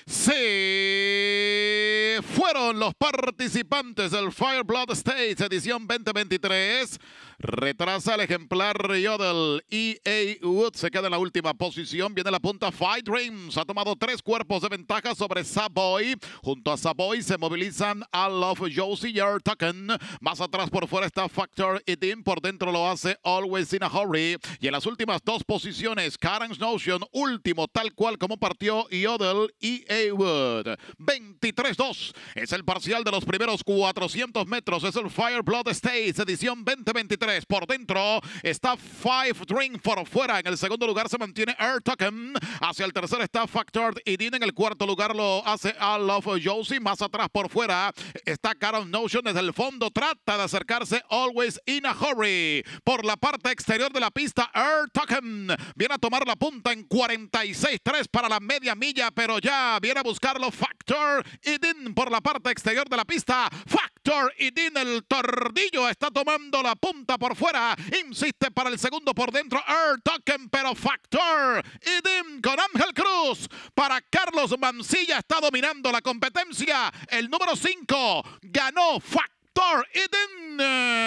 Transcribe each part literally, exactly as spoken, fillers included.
Se fueron los participantes del Fireblood States edición veinte veintitrés. Retrasa el ejemplar Yodel. E A Wood se queda en la última posición. Viene la punta Fight Dreams. Ha tomado tres cuerpos de ventaja sobre Savoy. Junto a Savoy se movilizan I Love Josie y Tucken. Más atrás por fuera está Factor Edim. Por dentro lo hace Always in a Hurry. Y en las últimas dos posiciones, Karen's Notion, último, tal cual como partió Yodel. E A Wood. veintitrés dos es el parcial de los primeros cuatrocientos metros. Es el Fireblood States edición veinte veintitrés. Por dentro está Five Drink, por fuera. En el segundo lugar se mantiene Air Token. Hacia el tercer está Factor Edin. En el cuarto lugar lo hace I Love Josie. Más atrás por fuera está Karen Notion. Desde el fondo trata de acercarse Always in a Hurry. Por la parte exterior de la pista, Air Token viene a tomar la punta en cuarenta y seis tres para la media milla, pero ya viene a buscarlo Factor Edin por la parte exterior de la pista. Factor Edin, el tordillo, está tomando la punta por fuera, insiste para el segundo por dentro Air Token, pero Factor Edin con Ángel Cruz para Carlos Mancilla está dominando la competencia. El número cinco ganó Factor Edin.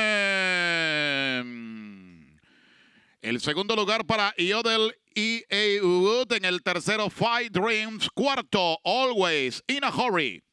El segundo lugar para Yodel E A Wood. En el tercero Five Dreams. Cuarto Always in a Hurry.